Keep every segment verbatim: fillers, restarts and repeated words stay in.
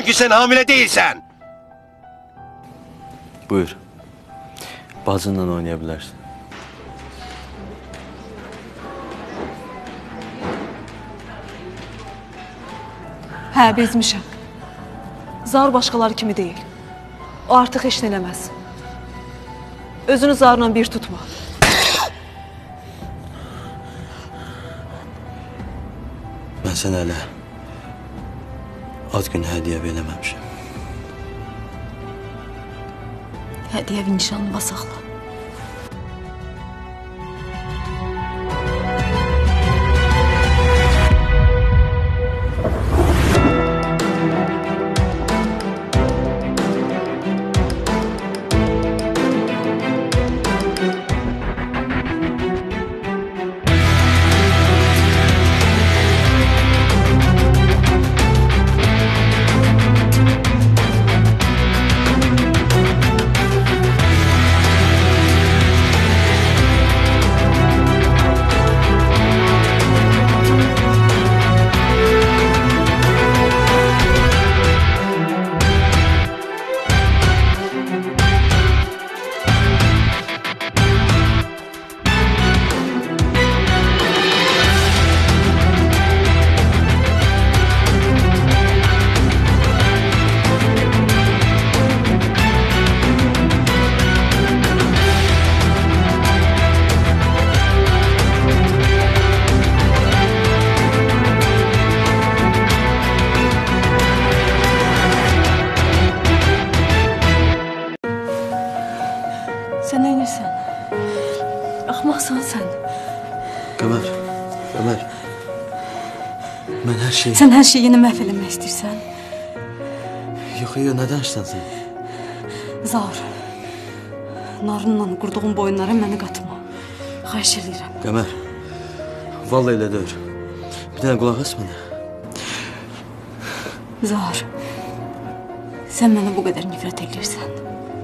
Çünkü sen hamile değilsen. Buyur. Bacınla oynayabilirsin. Hə, bezmişəm. Zar başqaları kimi deyil. O artıq heç nə eləməz. Özünü zarla bir tutma. Mən sənə hələ ad günü hədiyyə verəməmişəm. Hədiyyə nişanlıma saxla. Sən neynirsən? Axmaqsan sən. Qəmər, Qəmər. Mən hər şeyi... Sən hər şeyi yenə məhv eləmək istəyirsən. Yox, yox, nədən işlənsən? Zar. Narınla qurduğun boyunlara məni qatma. Xahiş edirəm. Qəmər, vallahi elə deyir. Bir dənə qulaq as mənə. Zar, sən mənə bu qədər nifrət edirsən.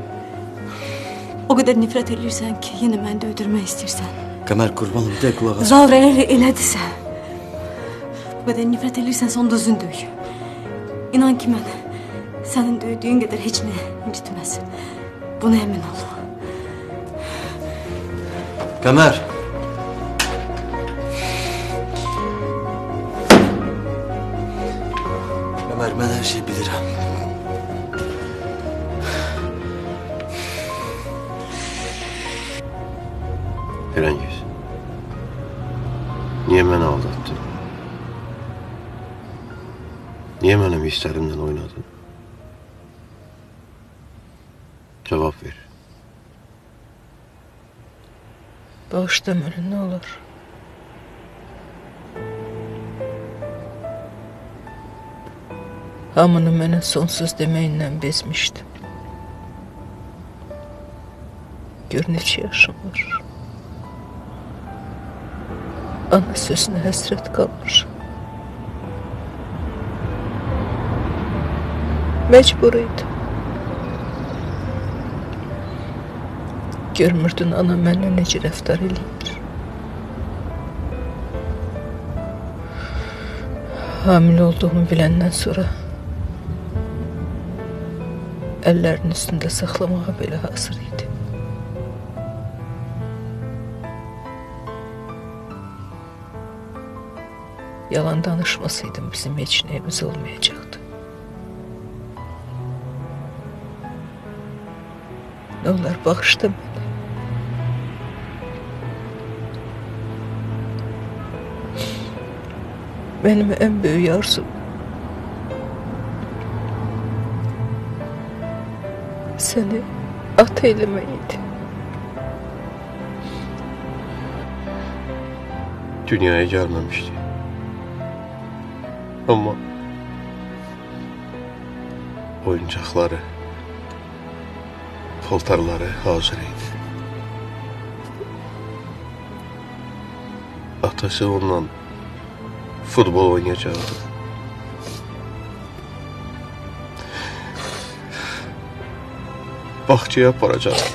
O qədər nifrət edirsən ki, yenə məni də öldürmək istəyirsən. Qəmər, qurbanım, bir də qulaq as. Zar, əgər elədirsə, bu qədər nifrət edirsən, sonda özün döy. İnan ki, mən sənin döydüyün qədər heç nə incitməz. Buna əmin ol. Qəmər! Qəmər, mən hər şeyi bilirəm. Firəngiz, niyə məni aldattın? Niyə mənim hisslərimlə oynadın? Cavab ver. Bağışla məni, nə olur? Hamını mənə sonsuz deməyindən bezmişdim. Gör neçə yaşım var. Ana sözünə həsrət qalmışam. Məcbur idim. Görmürdün ana mənlə necə rəftar eləyir. Hamile olduğumu biləndən sonra əllərinin üstündə saxlamağa belə hazır idi. Yalan danışmasaydım bizim heç nəyimiz olmayacaqdı. Ne olar bağışla məni. Benim en büyük arzum seni at eylemeydi. Dünyaya gelmemişti. Ama oyuncakları, paltarları hazır idi. Atası ondan futbol oynayacaktı. Bahçeye aparacaktı.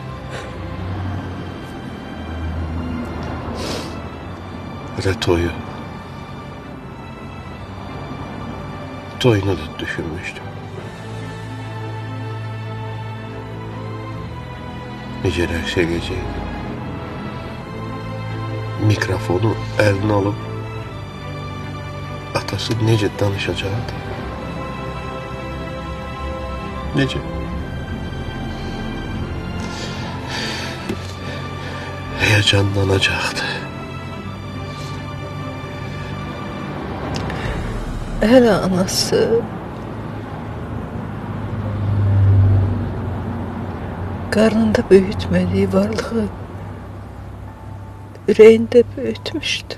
Ve toyu. Toyunu da düşünmüştüm. necə rəqs edəcəkdi. Mikrofonu əlinə alıb atası necə danışacaqdı. Necə? Heyecanlanacaqdı. Hələ anası qarnında böyütmədiyi varlığı ürəyində böyütmüşdü.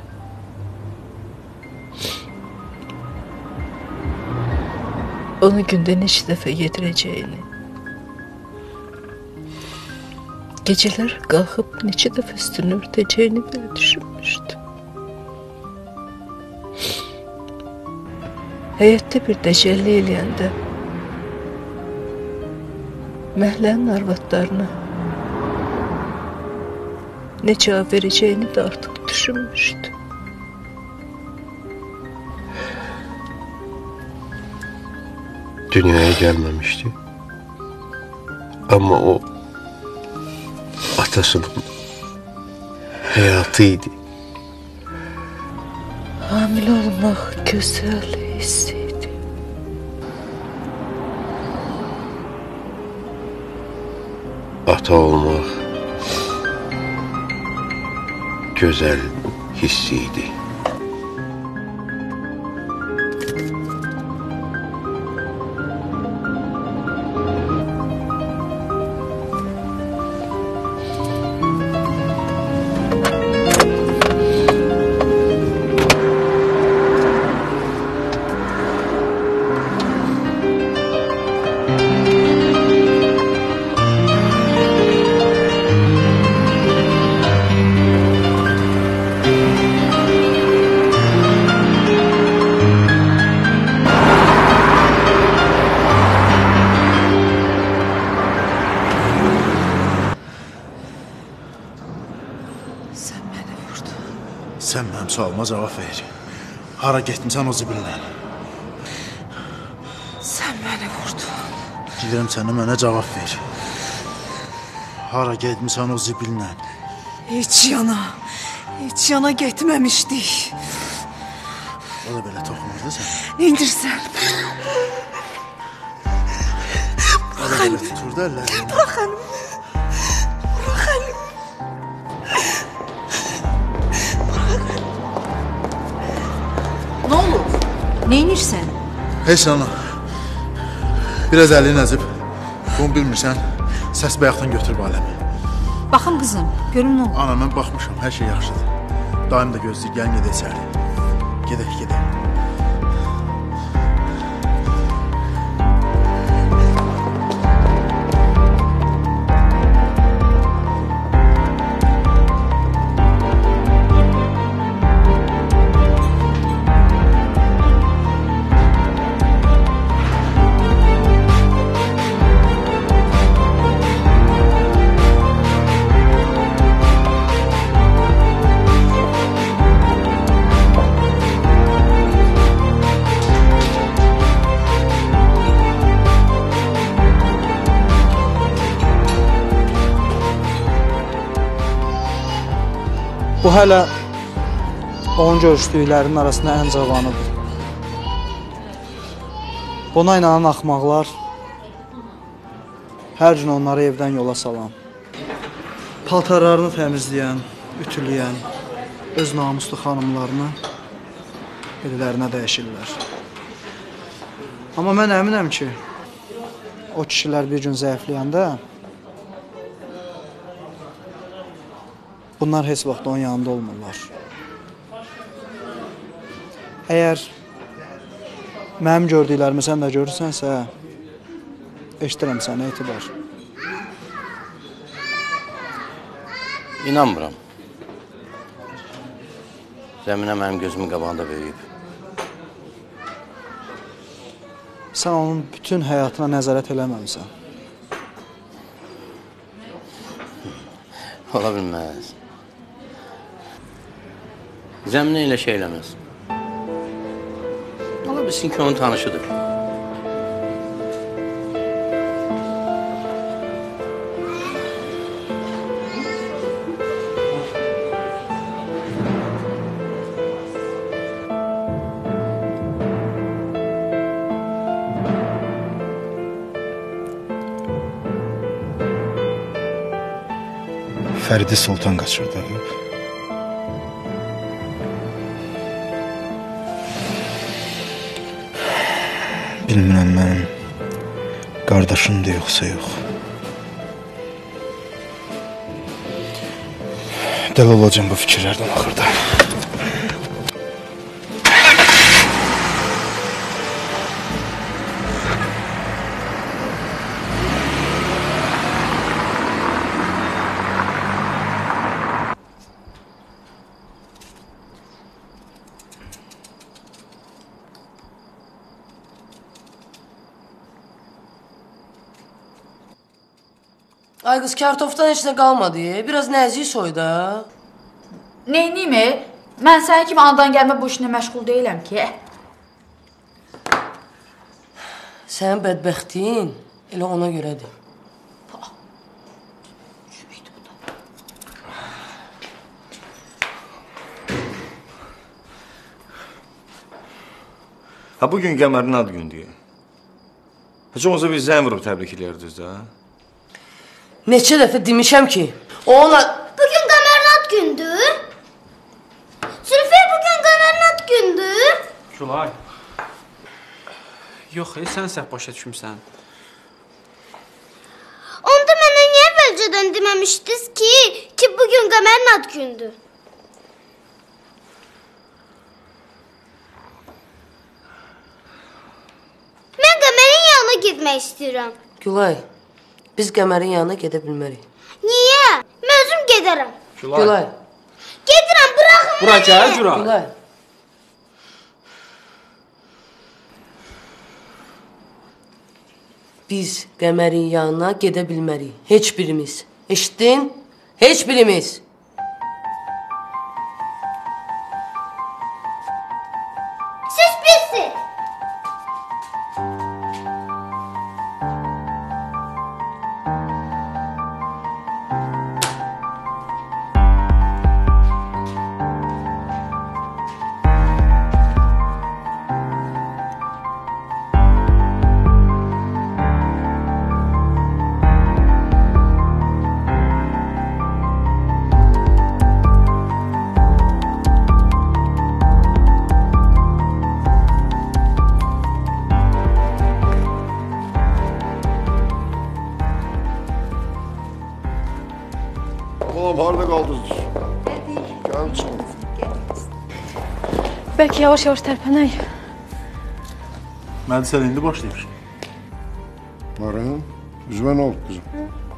Onu gündə neçə dəfə yedirəcəyini, gecələr qalxıb neçə dəfə üstünü örtəcəyini belə düşünmüşdü. Həyətdə bir dəcəlli eləyəndə məhlənin arvadlarına ne cevap vereceğini de artık düşünmüştü. Dünyaya gelmemişti. Ama o atasının hayatıydı. Hamile olmak güzel hissiydi. Ata olmak güzel hissiydi. Sən mənim sualıma cavab ver. Hara getmisən o zibillə? Sən məni vurdun. Gidirəm sənə, mənə cavab ver. Hara getmisən o zibillə? Heç yana, heç yana getməmişdik. O da belə toxunurdu sən. Neyndirsən? O da belə tuturdu əllərini. Bırax əlimi. Bırax əlimi. Ne olur? Neynirsən? Heç ana. Biraz əlini əzib. Bunu bilmirsən, səs bayaqdan götürüb aləmi. Baxın kızım, görüm ne olur. Ana, mən baxmışam, hər şey yaxşıdır. Daim da gözləyir, gəlin gedək içəri. Gedək, gedək. Bu hələ onun görüşdüklərinin arasında ən cavanıdır. Buna inanan axmaqlar hər gün onları evdən yola salan, paltarlarını təmizləyən, ütüləyən, öz namuslu xanımlarını ellərinə dəyişirlər. Amma mən əminəm ki, o kişilər bir gün zəifləyəndə bunlar heç vaxt onun yanında olmurlar. Əgər mənim gördüklərimi sən də görürsənsə, eşidirəm sənə etibar. İnanmıram. Zəminə mənim gözümün qabağında böyüyüb. Sən onun bütün həyatına nəzarət eləməmisən. Ola bilməz. Zəminə elə şey eləməz. Ola bilsin ki, onun tanışıdır. Fəridi Sultan qaçırdı. Bilmirəm mənim qardaşımdır yoxsa yox. Dəli olacağım bu fikirlərdən axırda. Ay qız, kartofdan heç nə qalmadı. Biraz nəzik soy da. Neyniyim e? Mən sənin kimi andan gəlmə bu işinə məşğul deyiləm ki. Sənin bədbəxtin elə ona görədir. Ha, bugün Qəmərin ad gündür. Heç olmasa bir zəng vurub təbrik edirdiniz də. Neçə dəfə demişəm ki, o ona... Bugün Qəmərin ad gündür. Zülfiyə, bugün Qəmərin ad gündür. Gülay. Yox, sən səhv başa düşmüsən. Onda mənə niyə əvvəlcədən deməmişdiniz ki, ki bugün Qəmərin ad gündür? Mən Qəmərin yanına getmək istəyirəm. Gülay, biz Qəmərin yanına gedə bilmərik. Niyə? Mən özüm gedərəm. Gülay. Gülay. Gedirəm, bıraxın Bura gəl, Gülay. Gülay. Biz Qəmərin yanına gedə bilmərik. Heç birimiz. Eşitdin? Heç birimiz. Siz bilsin. Oğlum harada qaldınız? Gəlin çıxın. Bəlkə yavaş-yavaş tərpənək. Mədi, sən indi başlayır. Maram, üzümə nə oldu kızım?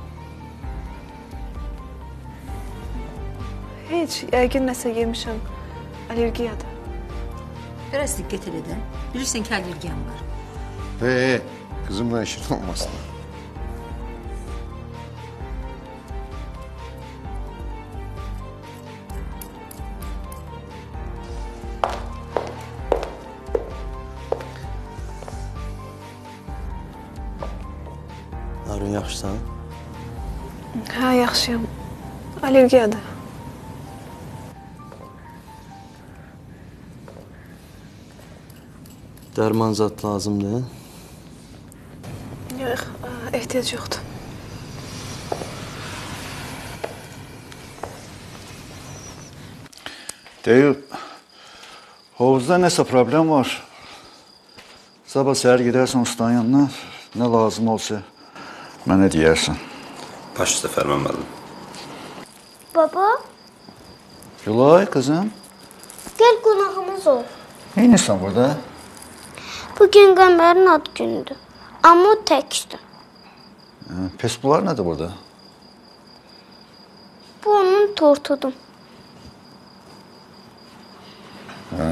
Heç, yəqin nəsə yemişəm. Allergiyadır. Biraz diqqət edin. Bilirsən ki, allergiyam var. He, kızımla işin olmasın. Harun, yaxşısan? Hə, yaxşıyam. Allergiyadır. Dərman zat lazımdır. Yox, ehtiyac yoxdur. Deyil, hovuzda nəsə problem var. Sabah səhər gedərsən ustanın yanına, nə lazım olsa mənə deyərsən. Baş üstə Fərman müəllim. Baba, Gülay, qızım. gəl qonağımız ol. Neynirsən burada? Bugün Qəmərin ad gündür. Amma o təkdir. Pes bunlar nədir burada? Bu onun tortudur. Hə?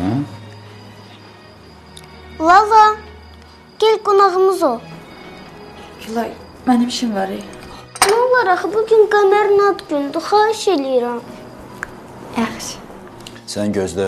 Lala, gəl qonağımız ol. Gülay, mənim işim var. Nə olar axı, bugün Qəmərin ad gündür. Xahiş eləyirəm. Yaxşı. Sən gözlə.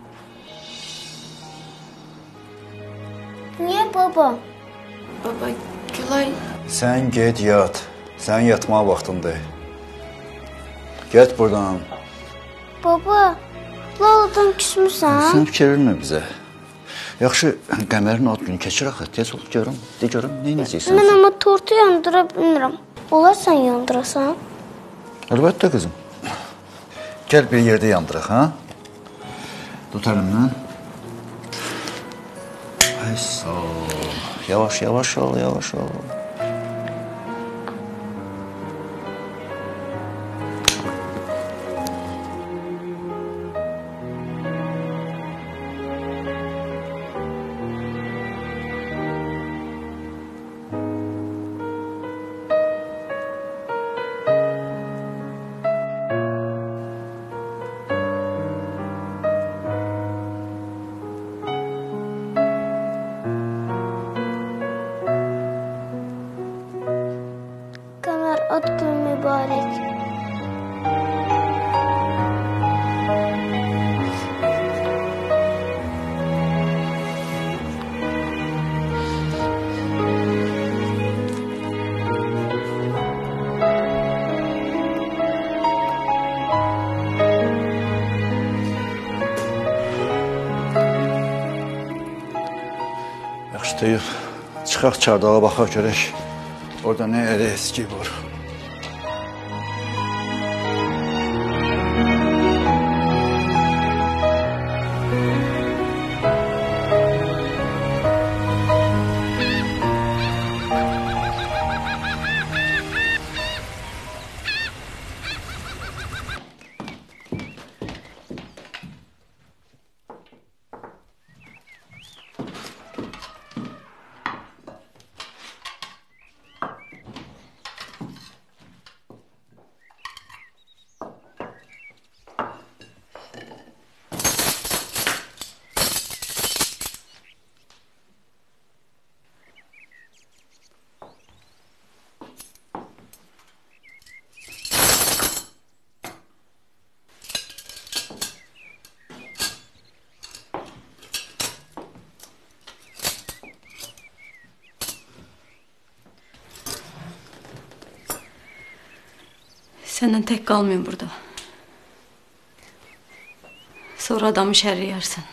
Niyə baba? Baba, Gülay... Sən get yat. Sənin yatmağa vaxtındır. Get buradan. Baba, Laladan küsmüsən? Sən fikir vermə bizə. Yaxşı, Qəmərin ad günü keçir axı. Tez ol, görüm. De görüm, nə edəcəksən? Mən amma tortu yandıra bilmirəm. Olar sən yandırasan? Əlbəttə qızım. Gəl bir yerdə yandıraq, ha? Tut əlimdən. Ay, sağ ol. Yavaş, yavaş ol, yavaş ol. Ad günü mübarək. Yaxşı deyil. Çıxaq çardağa baxaq görək. Orada nə elə eski var. Senden tek kalmayayım burada. Sonra adamı şerriyersin.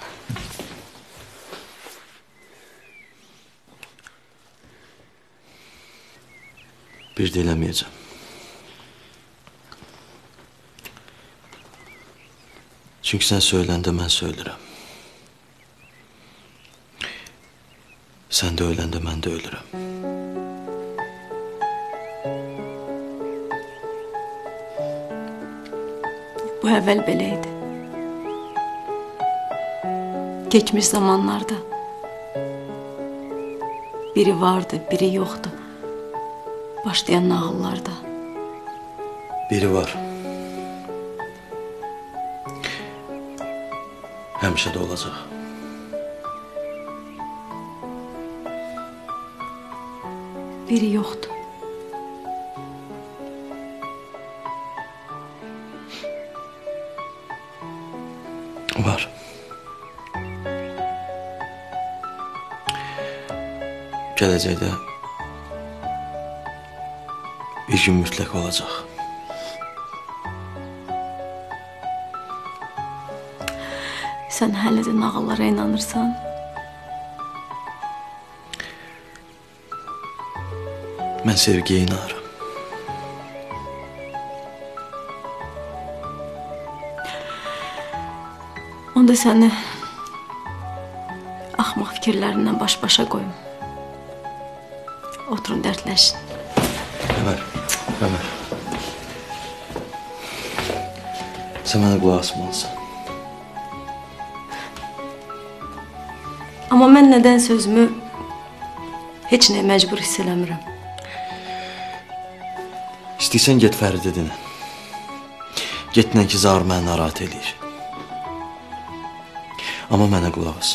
Bir de eləməyəcəm. Çünkü sen söyləndə mən söylərəm. Sen de öləndə mən də ölürəm. Bu evvel beleydi. Geçmiş zamanlarda biri vardı, biri yoktu. Başlayan nağıllarda. Biri var. Həmişə də olacaq. Biri yoktu. Var. Gələcəkdə bir gün mütləq olacaq. Sen hələ də nağıllara inanırsan? Mən sevgiyə inanırım. Onda səni axmaq fikirlərindən baş-başa qoyum. Oturun, dərdləşin. Ömer, Ömer. Sen mənə qulaq asmalısın. Amma mən nədən sözümü heç nəyə məcbur hiss eləmirəm. İstəyirsən get Fəridə dinə. Getnən ki, Zahir məni narahat eləyir. Amma mənə qulaq as.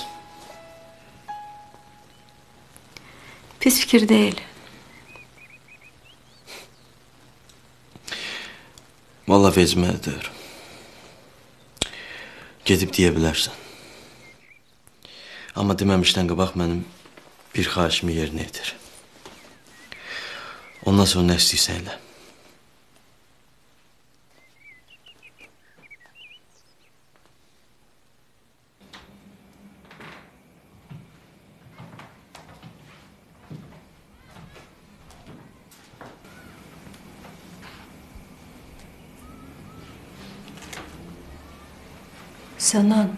Pis fikir deyil. Valla vecməlidir. Gedib deyə bilərsən. Amma deməmişdən qabaq mənim bir xahişimi yerinə yetir. Ondan sonra nə istəyirsən elə. Sənan.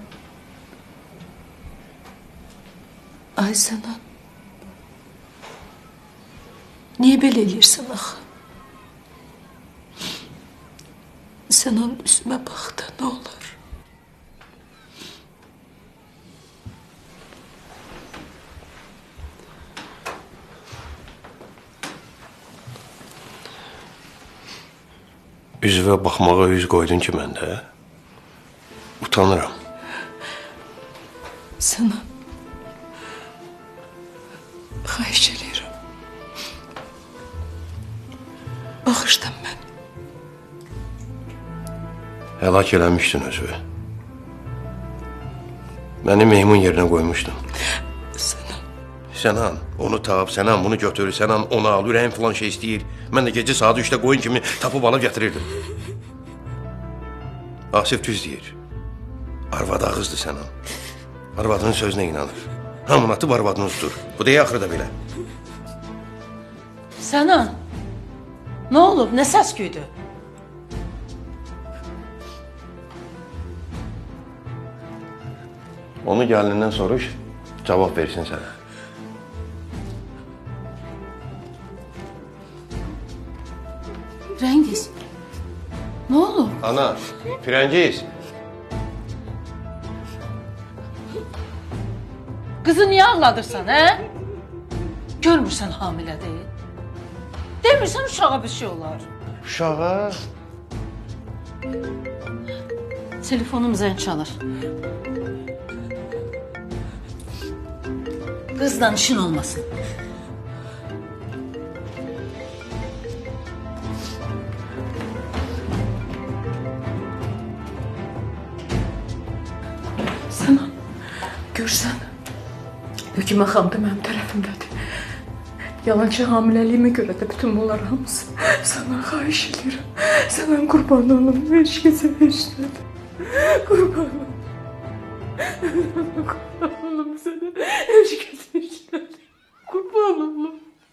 Ay Sənan. Niyə belə eləyirsən axı? Sənan üzümə bax da, nə olur? Üzvə baxmağa üz qoydun ki məndə. Utanıram. Sənan. Xahiş edirəm. Bağışla məni. Həlak eləmişdin özü. Məni meymun yerinə qoymuşdun. Sənan. Sənan, onu tap, Sənan bunu götür, Sənan onu al, ürəyim filan şey istəyir. Mən də gecə saat üçdə qoyun kimi tapıb alıb gətirirdim. Asif düz deyir. Arvad ağızdır Sənan. Arvadının sözünə inanır. Hamın atıb arvadını tutur. Bu da axırda belə. Sənan, nə olub, nə səs güydü? Onu gəlinindən soruş, cavab versin sənə. Rəngiz, nə olub? Ana, Firəngiz. Qızı niyə ağladırsan, hə? Görmürsən hamilədir. Demirsən uşağa bir şey olar. Uşağa? Telefonum zəng çalır. Qızla işin olmasın. Sənan, görsən. Hökümə xanım da mənim tərəfimdədir. Yalancı hamiləliyimə görə də bütün bunlar hamısı. Səndən xahiş edirəm. Səndən qurban olum. Heç kəsə heç nədir. Qurban olum. Qurban olum sənə. Heç kəsə heç nədir. Qurban olum.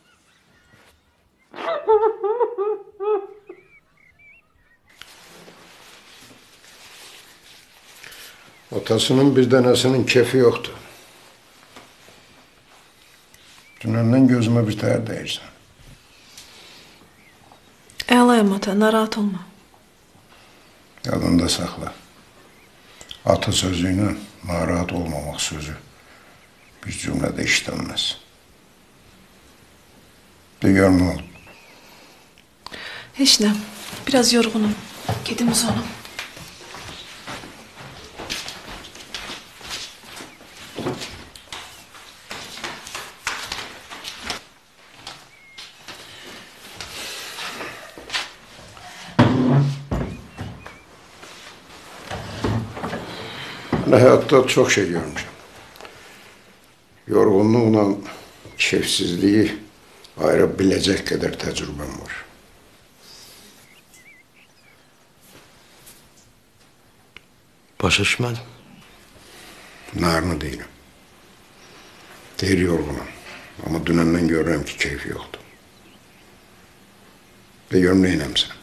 Atasının bir dənəsinin kefi yoxdur. Dünəndən gözümə bir təhər deyirsən. Əlayım ata, narahat olma. Yadında saxla. Ata sözüylə narahat olmamaq sözü bir cümlədə işlənməz. De gör nə oldu? Heç nə, biraz yorğunum. Gedim uzanım. Mən həyatda çox şey görmüşəm. Yorğunluqla keyfsizliyi ayıra biləcək qədər təcrübəm var. Başa düşmədim. Narını deyirəm. Deyir yorğunam. Amma dünəndən görürəm ki, keyfi yoxdur. Və görüm neynəmsən.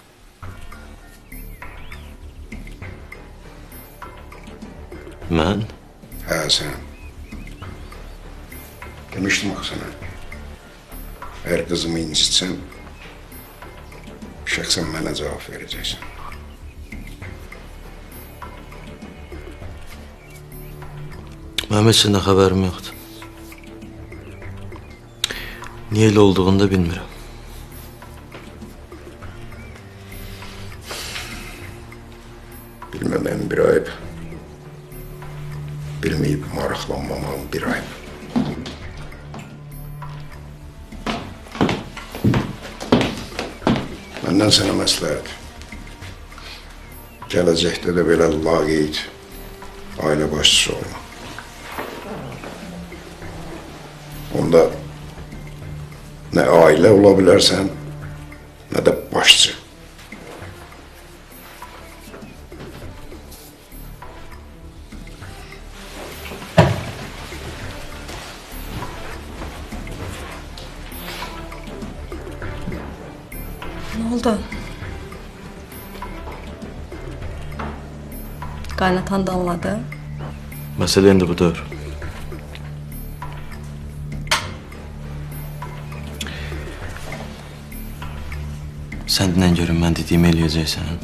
Mən? Hə, sən. Demişdim axı sənə. Əgər qızımı incitsən, şəxsən mənə cavab verəcəksən. Mənim heç nə xəbərim yoxdur. Niyə elə olduğunu da bilmirəm. Bilməməyim bir ayıb. Bilməyib maraqlanmamağım bir ayıb. Məndən sənə məsləhət. Gələcəkdə də belə laqeyd ailə başçısı olma. Onda nə ailə ola bilərsən, nə də başçı. Nə oldu? Qaynatan da anladı. Məsələ indi budur. Sən dinən görün, mən dediyimi eləyəcəksən.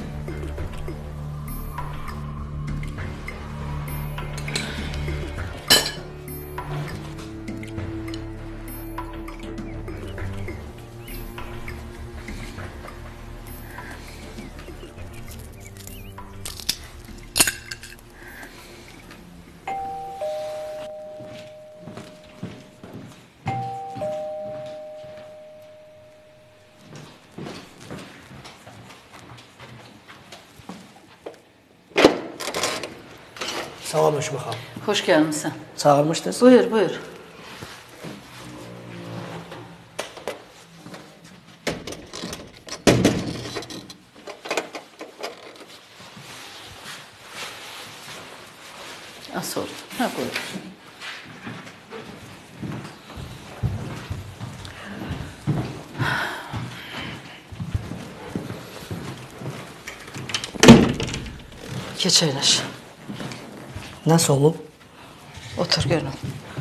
Salam Hökümə xanım. Hoş gəlmişsən. Çağırmışdınız? Buyur, buyur. Az oldu. Ha, buyur. Geç əyləş. Nasıl olub? Otur görüm.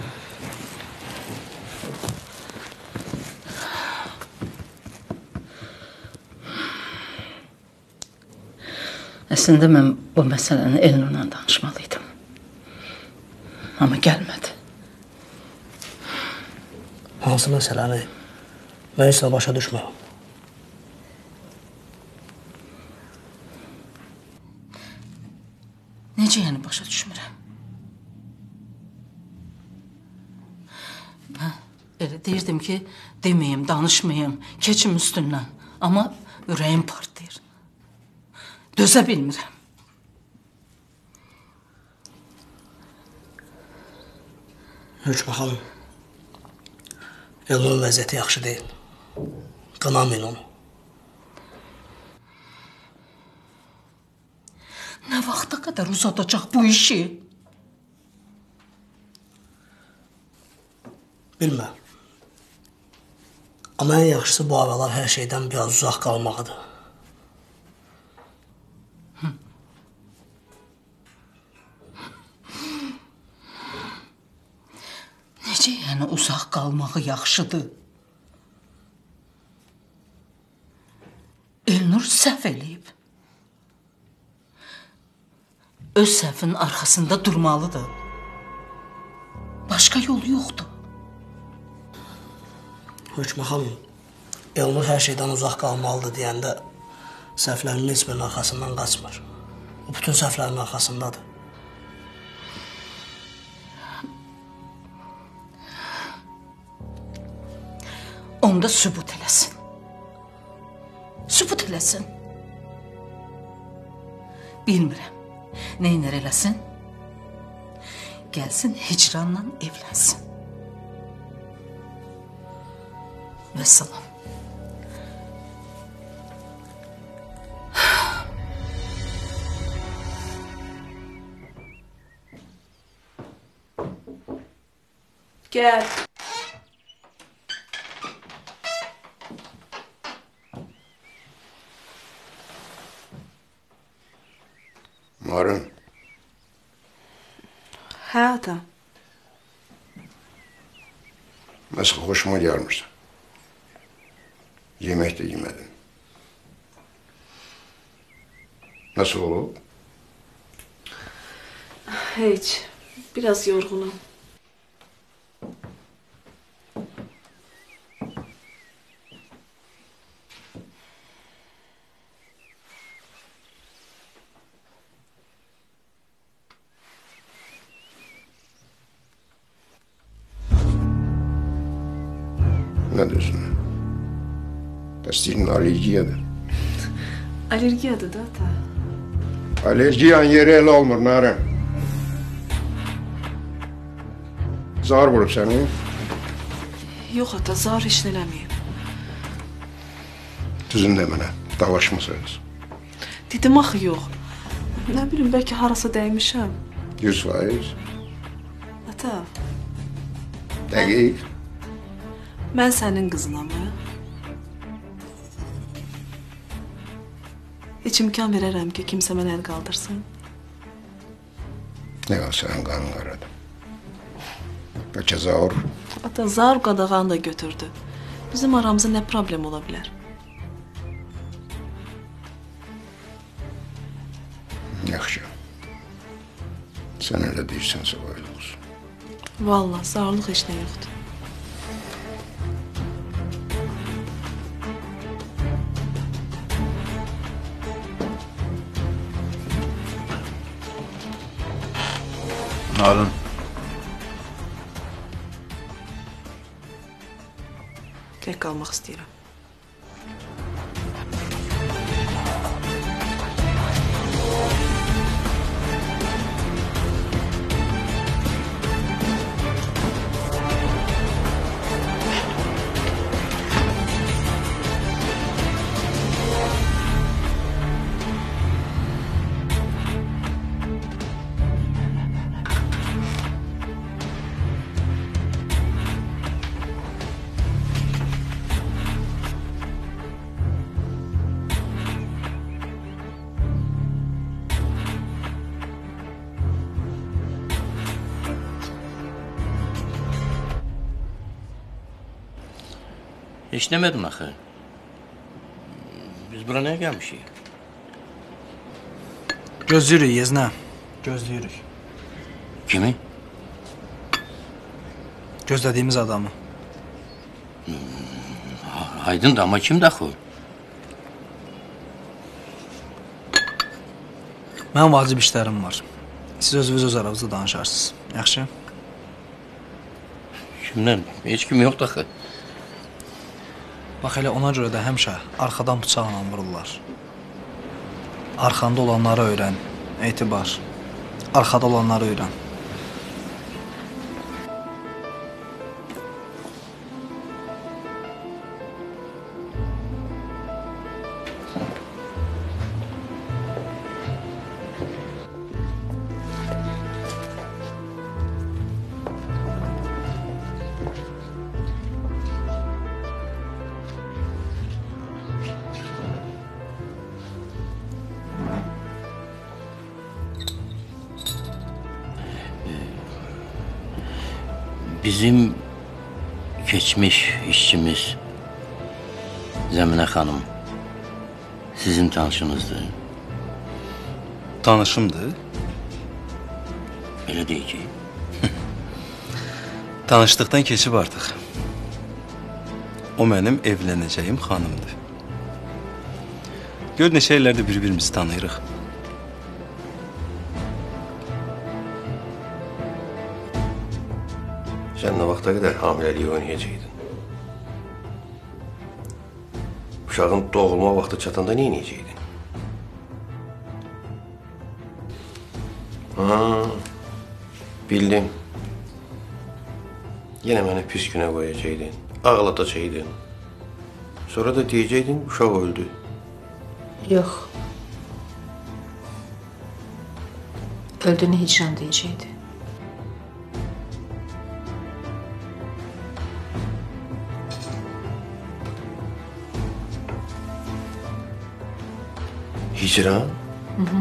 Əslində mən bu məsələni Elnurla danışmalıydım. Amma gəlmədi. Hansı məsələni? Mən heç də başa düşmürəm. Necə yəni başa düşmürəm? Mən elə deyirdim ki, deməyim, danışmayım, keçim üstündən. Amma ürəyim partlayır. Dözə bilmirəm. Hökümə xanım, Elnurun vəziyyəti yaxşı deyil. Qınamayın onu. Nə vaxta qədər uzadacaq bu işi? Bilməm. Amma ən yaxşısı bu aralar hər şeydən biraz uzaq qalmaqdır. Necə yəni uzaq qalmağı yaxşıdır? Elnur səhv eləyib. Öz səhvinin arxasında durmalıdır. Başqa yolu yoxdur. Hökümə xanım, Elnur hər şeydən uzaq qalmalıdır deyəndə səhvlərinin heç birinin arxasından qaçmır. O bütün səhvlərin arxasındadır. Onda sübut eləsin. Sübut eləsin. Bilmirəm. Neynər eləsin? Gəlsin hicranla evlənsin. Vəssalam. Gəl. Marın. Hə, ata. Mesela hoşuma gelmişti. Yemek de yemedim. Nasıl olur? Heç. Biraz yorğunum. Ne diyorsun? Gazetinin alerjiyadır. Alergiyadır da ata. Alerjiyan yeri ele olmur Naren. Zar vurup seni. Yox ata, zar heç nə eləməyib. Düzün de mənə, dalaşmısınız. Dedim axı yox. Nə bilim, bəlkə harasa dəymişəm. Yüz faiz. Ata, Dəqiq. mən sənin qızınam, hə? Heç imkan verərəm ki, kimsə mənə əl qaldırsın. Ne var sen kanın aradım. Bəlkə Zaur? Ata Zaur qadağanı da götürdü. Bizim aramızda ne problem ola bilər? Yaxşı. Sen öyle deyirsən, öyle olsun. Vallahi Zaurluq heç nə yoxdur. Narın. Tək qalmaq istəyirəm. Heç demedin axı. Biz bura nəyə gəlmişik? Gözləyirik Yeznə. Gözləyirik. Kimi? Gözlədiyimiz adamı. Aydındır, amma kimdir axı? Mənim vacib işlərim var. Siz özünüz öz aranızda danışarsınız. Yaxşı? Kimdən? Heç kim yoxdur axı. Bax elə ona görə də həmişə arxadan bıçaqla vururlar. Arxanda olanları öyrən, etibar. Arxada olanları öyrən. Bizim keçmiş işçimiz Zəminə xanım sizin tanışınızdır. Tanışımdır. Elə deyil ki. Tanışdıqdan keçib artıq. O mənim evlənəcəyim xanımdır. Gör neçə illərdir bir-birimizi tanıyırıq. Sən nə vaxta qədər hamiləliyi oynayacaqdın? Uşağın doğulma vaxtı çatanda nə edəcəkdin? Ha, bildim. Yenə məni pis günə qoyacaqdın, ağlatacaqdın. Sonra da deyəcəkdin, uşaq öldü. Yox. Öldüğünü hicran deyəcəkdi. Hicran? Hı hı.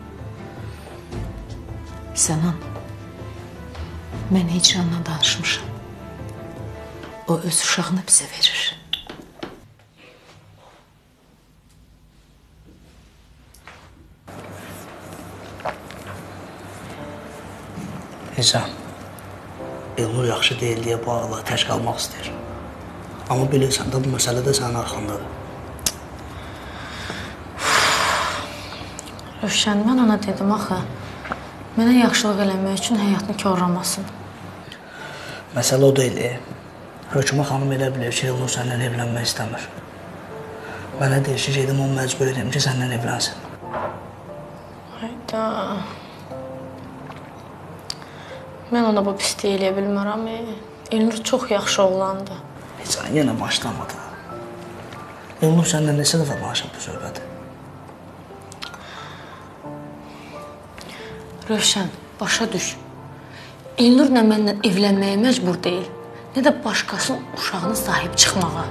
Sənan, mən hicranla danışmışam. O öz uşağını bizə verir. Hicran, Elnur yaxşı deyil deyə bu ağla tək qalmaq istəyir. Amma bilirsən də bu məsələ də sənin arxandadır. Rövşən, mən ona dedim axı, mənə yaxşılıq eləmək üçün həyatını korlamasın. Məsələ o deyil. Hökümə xanım elə bilir ki, Elnur səndən evlənmək istəmir. Mənə deyir ki, gedim onu məcbur edeyim ki, səndən evlənsin. Hayda. Mən ona bu pisliyi eləyə bilmərəm. Elnur çox yaxşı oğlandı. Heç an yenə başlamadı. Elnur səndən neçə dəfə danışıb bu söhbəti? Rövşən, başa düş. Elnur nə məndən evlənməyə məcbur deyil, nə də başqasının uşağına sahib çıxmağa.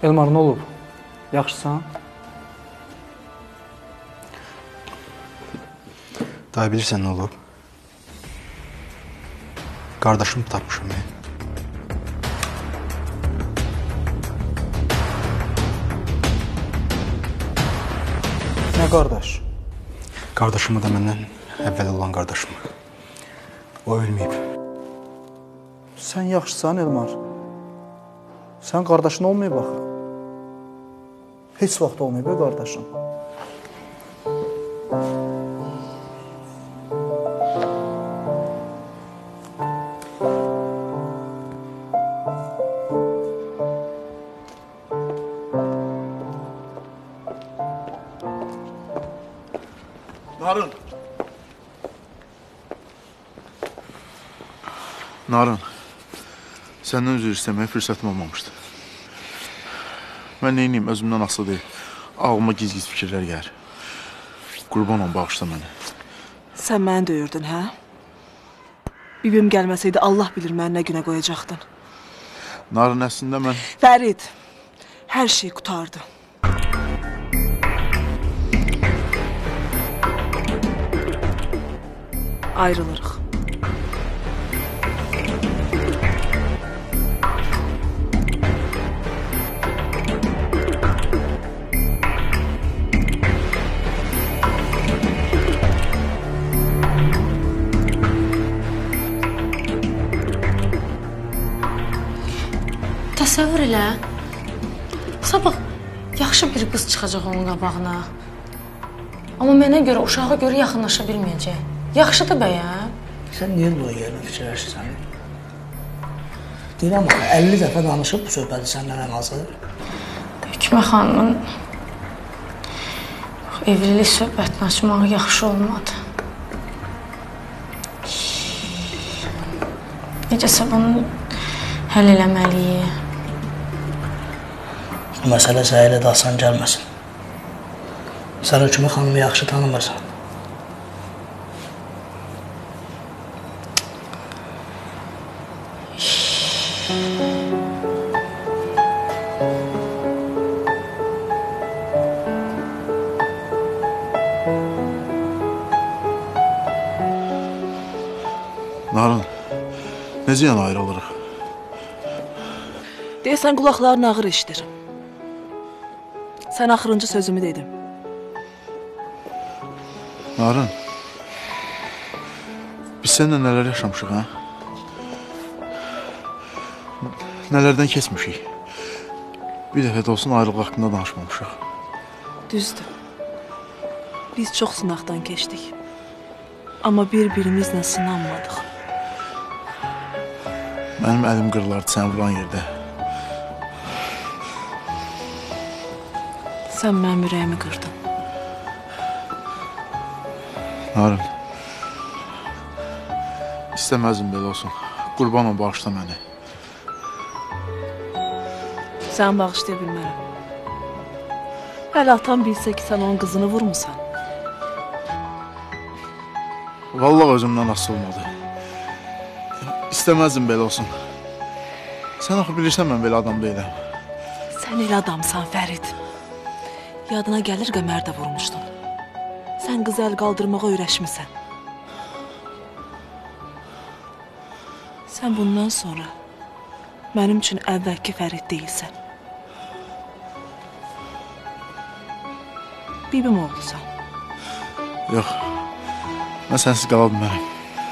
Elmar, nə olub? Yaxşısan? Daha bilirsən nə olub? Qardaşımı tapmışam mən. Nə qardaş? Qardaşımı da məndən əvvəl olan qardaşımı. O ölməyib. Sən yaxşısan, Elmar. Sən qardaşın olmayıb axı. Heç vaxt olmayıb, ya qardaşın. Narın. Narın. Səndən üzr istəməyə fürsətim olmamışdı. Mən neyniyim, özümdən asılı deyil. Ağlıma giz-giz fikirlər gəlir. Qurban ol, bağışla məni. Sən məni döyürdün, hə? Bibim gəlməsəydi, Allah bilir məni nə günə qoyacaqdın. Narın, əslində mən... Fərid, hər şey qutardı. Ayrılırıq. Təsəvvür elə. Sabah yaxşı bir qız çıxacaq onun qabağına. Amma mənə görə, uşağa görə yaxınlaşa bilməyəcək. Yaxşıdır bəyəm. Sən niyə bu yerinə fikirləşirsən? Deyirəm axı, əlli dəfə danışıb bu söhbəti səndən ən azı. Hükmə xanımın evlilik söhbətini açmağı yaxşı olmadı. Necəsə bunu həll eləməliyik. Bu məsələ sənə də asan gəlməsin. Sən Hükmə xanımı yaxşı tanımırsan. Narın, necə yana ayrılırıq? Deyəsən qulaqların ağır eşidir. Sən axırıncı sözümü dedim. Narın, biz seninlə nələr yaşamışıq, hə? Nələrdən keçmişik? Bir dəfə də olsun ayrılıq haqqında danışmamışıq. Düzdür. Biz çox sınaqdan keçdik. Amma bir-birimizlə sınanmadıq. Mənim əlim qırılardı sən vuran yerdə. Sən mənim ürəyimi qırdın. Narın, istəməzdim belə olsun. Qurban ol, bağışla məni. Sən bağışlaya bilmərəm. Hələ atan bilsə ki, sən onun qızını vurmusan. Vallahi özümdən asıl olmadı. İstəməzdim belə olsun. Sən axı bilirsən mən belə adam deyiləm. Sən elə adamsan, Fərid. Yadına gəlir Qəmər də vurmuşdun. Sən qızı əl qaldırmağa öyrəşmirsən. Sən bundan sonra mənim üçün əvvəlki Fərid deyilsən. Bibim oğlusan. Yox, mən sənsiz qala bilmərəm.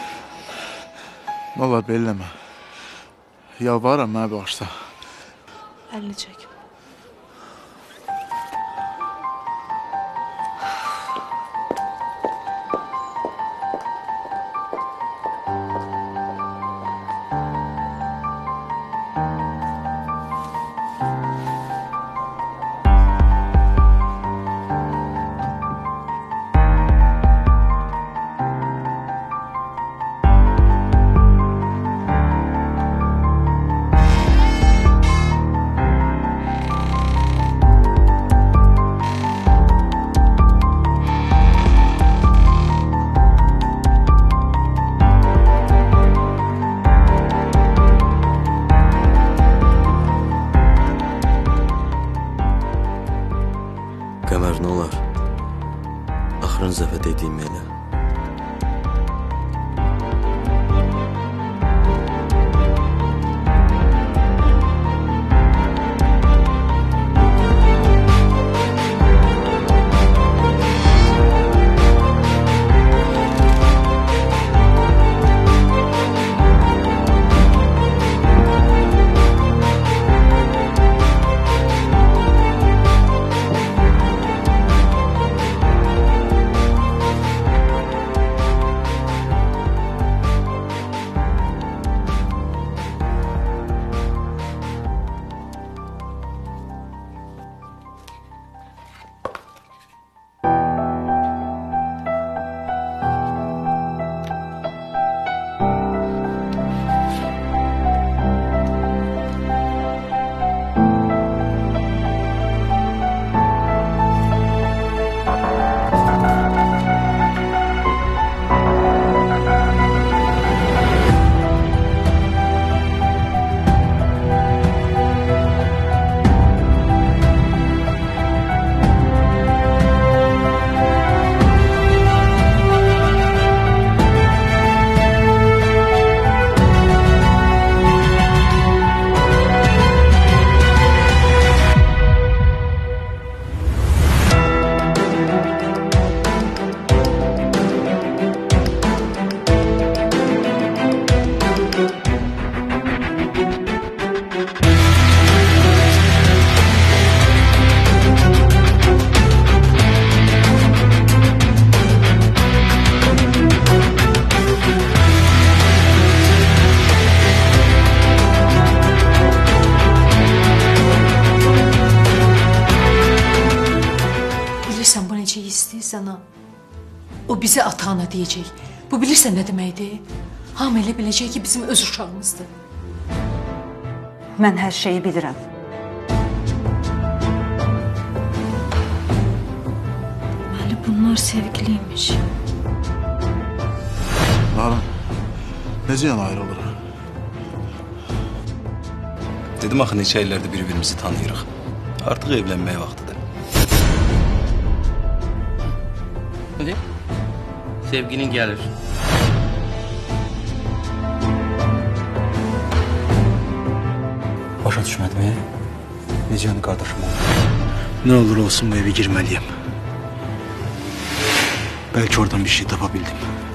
Nə olar, belə eləmə. Yalvarıram, mənə bağışla. Əlini çək. dediyimi elə. Sana o bize ata-ana deyəcək. Bu bilirsən nə deməkdir? Hamı elə biləcək ki, bizim öz uşağımızdır. Mən hər şeyi bilirəm. Deməli bunlar sevgiliymiş. Nalan, necə yana ayrılırıq? Dedim axı neçə illərdir bir-birimizi tanıyırıq. Artıq evlənmək vaxtıdır. Hadi. Sevginin gəlir. Başa düşmədim, necə yəni qardaşım olur? Nə olur olsun bu evə girməliyəm. Bəlkə oradan bir şey tapa bildim.